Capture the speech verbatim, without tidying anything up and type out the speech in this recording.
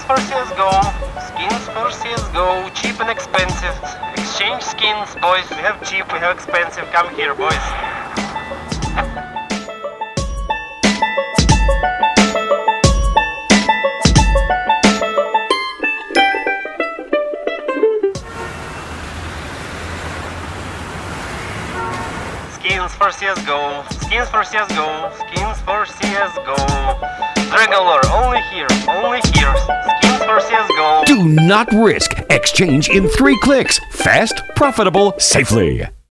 for C S G O. Skins for C S G O. Cheap and expensive. Exchange skins, boys. We have cheap, we have expensive. Come here, boys. Skins for C S G O, skins for C S G O, skins for C S G O. Dragon Lore, only here, only here. Skins for C S G O. Do not risk. Exchange in three clicks. Fast, profitable, safely.